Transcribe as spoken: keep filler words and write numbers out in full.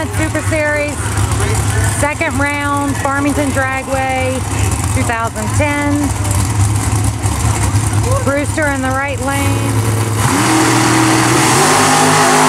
Walnut Super Series, second round, Farmington Dragway, two thousand ten. Brewster in the right lane.